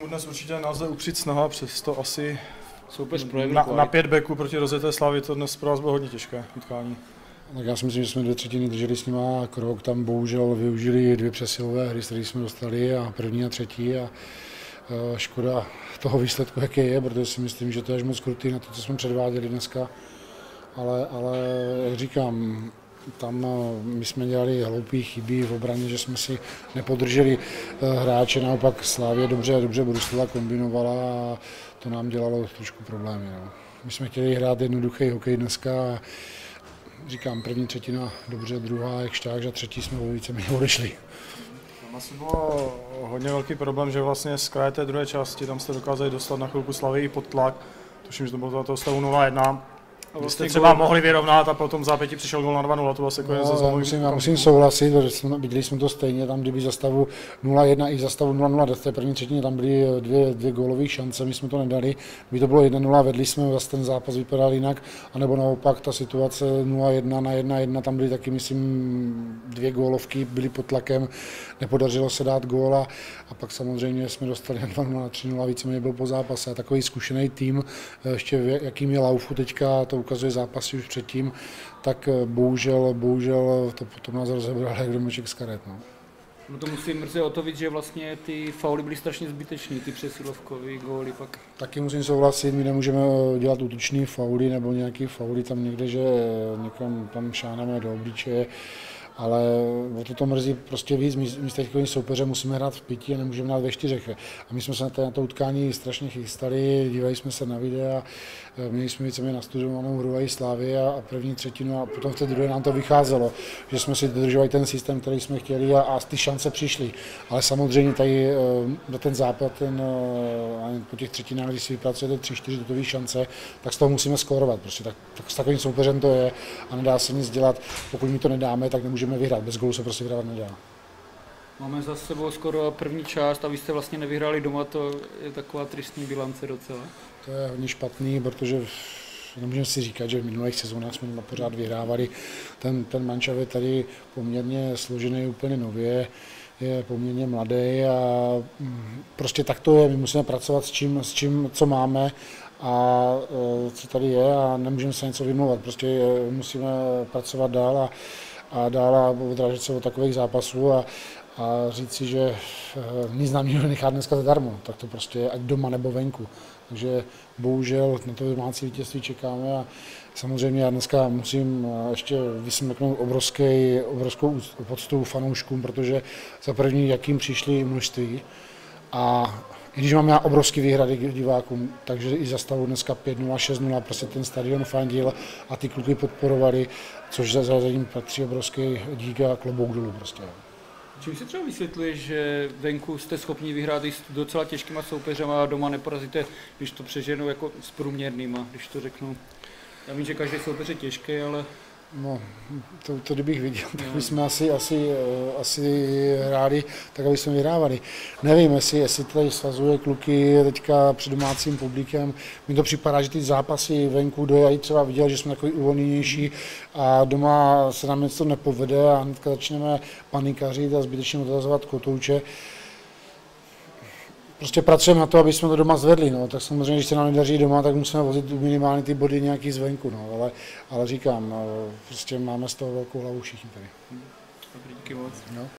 Dnes určitě nelze upřít snaha, přesto asi na 5 backů proti rozjeté Slavii to dnes pro nás bylo hodně těžké utkání. Tak já si myslím, že jsme 2/3 drželi s nima krok, tam bohužel využili 2 přesilové hry, které jsme dostali, a první a třetí, a škoda toho výsledku, jaký je, protože si myslím, že to je až moc krutý na to, co jsme předváděli dneska, ale jak říkám, tam my jsme dělali hloupý chyby v obraně, že jsme si nepodrželi hráče, naopak Slavie dobře bruslila, kombinovala a to nám dělalo trošku problémy. No. My jsme chtěli hrát jednoduchý hokej dneska a říkám, první třetina dobře, druhá jak šták, a třetí jsme víceméně odešli. Tam asi bylo hodně velký problém, že vlastně z kraje té druhé části tam jste dokázali dostat na chvilku Slavii pod tlak. Tuším, že to bylo za toho stavu 0-1. Vy jste třeba mohli vyrovnat a potom v zápěti přišel gól na 2-0, to vlastně já musím souhlasit, protože viděli jsme to stejně, tam kdyby za stavu 0-1 i za stavu 0-0, v té první třetině tam byly dvě gólové šance, my jsme to nedali, kdyby to bylo 1-0, vedli jsme, zase ten zápas vypadal jinak, anebo naopak ta situace 0-1 na 1-1, tam byly taky, myslím, 2 gólovky, byly pod tlakem, nepodařilo se dát gól a pak samozřejmě jsme dostali 2-0 na 3-0, víceméně byl po zápase. A takový zkušený tým, ještě jakým je laufu teďka, to ukazuje zápasy už předtím, tak bohužel to potom nás rozebral jak domeček z karet. No to musím mrzet o to víc, že vlastně ty fauly byly strašně zbytečné, ty přesilovkové góly pak. Taky musím souhlasit, my nemůžeme dělat útočný fauly nebo nějaký fauly tam někde, že někam tam šáneme do obličeje, ale o to mrzí prostě víc, my s takovým soupeřem musíme hrát v 5 a nemůžeme hrát ve 4. A my jsme se na to utkání strašně chystali, dívali jsme se na videa, měli jsme víceméně nastudovanou hru i Slavii a první třetinu a potom v té druhé nám to vycházelo, že jsme si dodržovali ten systém, který jsme chtěli a ty šance přišly. Ale samozřejmě tady na ten západ, po těch třetinách, když si vypracujete 3-4 dotové šance, tak z toho musíme skórovat. Prostě tak s takovým soupeřem to je a nedá se nic dělat. Pokud my to nedáme, tak nemůžeme vyhrát. Bez gólu se prostě vyhrát nedá. Máme za sebou skoro první část a vy jste vlastně nevyhráli doma, to je taková tristní bilance docela. To je hodně špatný, protože nemůžeme si říkat, že v minulých sezónách jsme pořád vyhrávali. Ten mančav je tady poměrně složený úplně nově, je poměrně mladý a prostě tak to je. My musíme pracovat s čím, co máme a co tady je a nemůžeme se něco vymlouvat. Prostě musíme pracovat dál a odrážet se od takových zápasů a říct si, že nic nám nikdo nechá dneska zadarmo, tak to prostě je ať doma nebo venku. Takže bohužel na to domácí vítězství čekáme a samozřejmě já dneska musím ještě vysmrknout obrovskou poctu fanouškům, protože za první, jakým přišli množství a i když mám já obrovský výhrady k divákům, takže i za stavu dneska 5-0, 6-0, prostě ten stadion fandil a ty kluky podporovali, což za ním patří obrovský dík a klobouk dolů prostě. Čím si třeba vysvětluješ, že venku jste schopni vyhrát i s docela těžkýma soupeřema a doma neporazíte, když to přeženou jako s průměrnýma, když to řeknu? Já vím, že každý soupeř je těžký, ale... No, to kdybych viděl, tak bychom asi hráli tak, aby jsme vyhrávali. Nevím, jestli tady svazuje kluky teďka před domácím publikem. Mně to připadá, že ty zápasy venku dojají třeba viděl, že jsme takový uvolněnější a doma se nám něco nepovede a hnedka začneme panikařit a zbytečně odrazovat kotouče. Prostě pracujeme na to, aby jsme to doma zvedli, no. Tak samozřejmě, když se nám nedaří doma, tak musíme vozit minimálně ty body nějaký zvenku, no. Ale říkám, prostě máme z toho velkou hlavu všichni tady. Dobrý, díky moc. No.